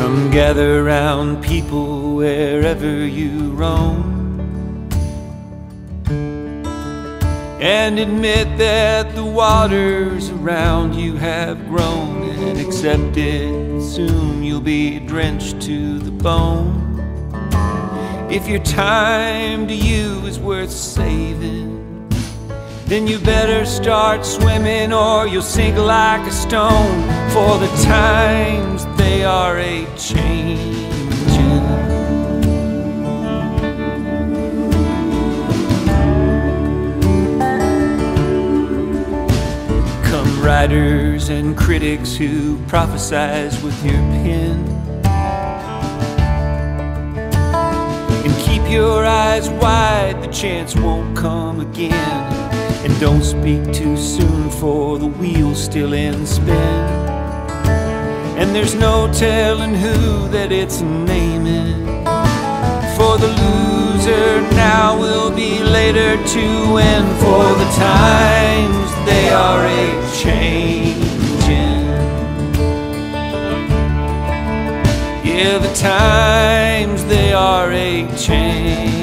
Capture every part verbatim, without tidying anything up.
Come gather round people wherever you roam, and admit that the waters around you have grown, and accept it, soon you'll be drenched to the bone. If your time to you is worth saving, then you better start swimming or you'll sink like a stone, for the times they are a-changin'. Come writers and critics who prophesize with your pen, and keep your eyes wide, the chance won't come again. And don't speak too soon, for the wheel's still in spin, and there's no telling who that it's naming. For the loser now will be later to win, for the times they are a-changin'. Yeah, the times they are a-changin'.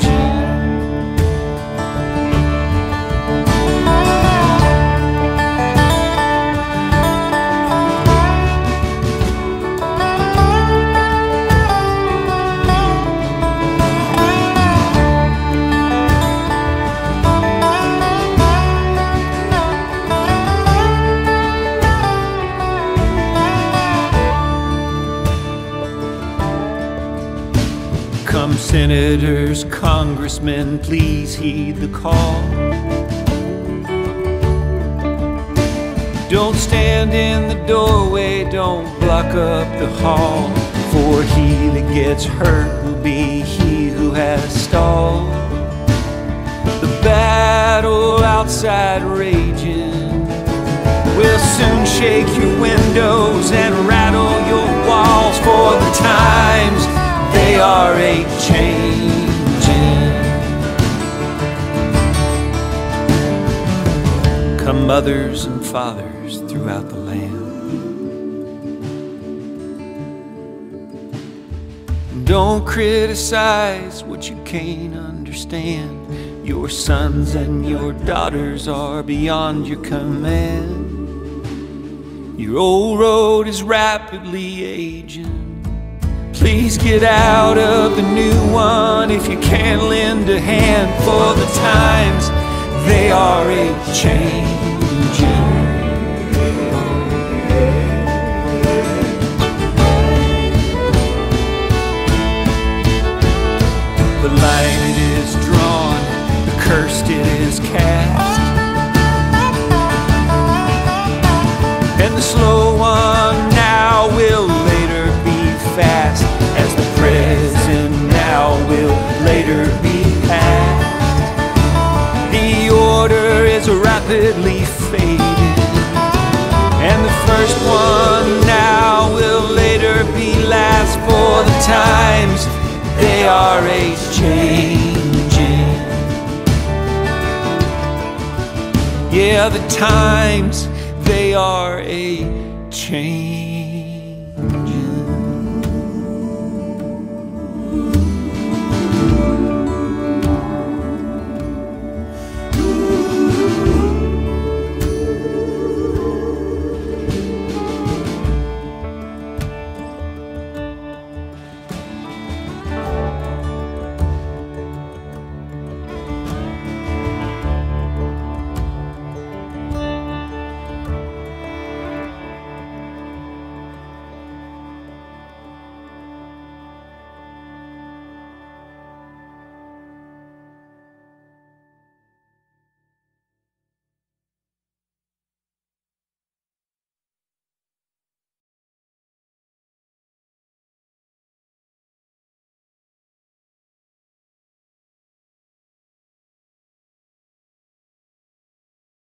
Come senators, congressmen, please heed the call. Don't stand in the doorway, don't block up the hall, for he that gets hurt will be he who has stalled. The battle outside raging will soon shake your windows and rattle your walls, for the times they are a-changin'. Come mothers and fathers throughout the land, don't criticize what you can't understand. Your sons and your daughters are beyond your command. Your old road is rapidly aging, please get out of the new one if you can't lend a hand, for the times they are a-changin'. The line it is drawn, the cursed it is cast, and the slow one now will later be fast, as the present now will later be past. The order is rapidly fading, and the first one now will later be last, for the times they are a-changin'. Yeah, the times they are a-changin'.